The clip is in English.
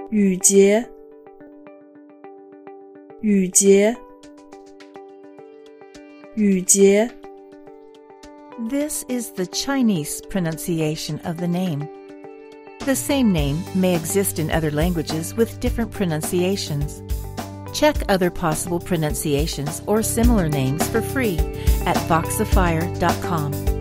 Yǔ-Jié, Yǔ-Jié, Yǔ-Jié. This is the Chinese pronunciation of the name. The same name may exist in other languages with different pronunciations. Check other possible pronunciations or similar names for free at Voxifier.com.